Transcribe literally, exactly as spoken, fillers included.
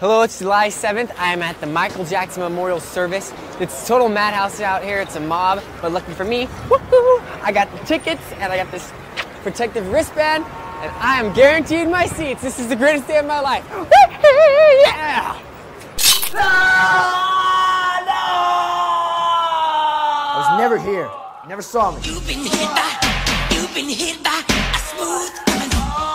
Hello, it's July seventh. I am at the Michael Jackson Memorial Service. It's total madhouse out here. It's a mob, but lucky for me, woohoo, I got the tickets and I got this protective wristband, and I am guaranteed my seats. This is the greatest day of my life. Yeah! Ah, no! I was never here. Never saw me. You've been hit by, you've been hit by a smooth criminal.